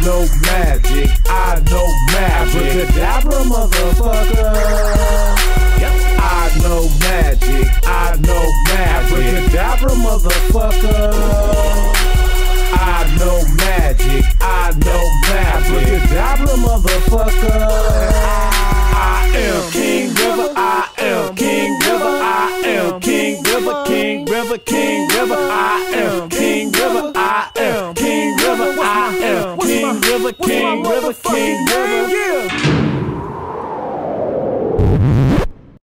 know magic, I know magic. Abracadabra, motherfucker. I know magic, I know magic. Abracadabra, motherfucker. I know magic, I know magic. Abracadabra, motherfucker. I am King River, I am King River, I am King River, King River, King River. I am King River, I am King River, I am King River, King River, King River.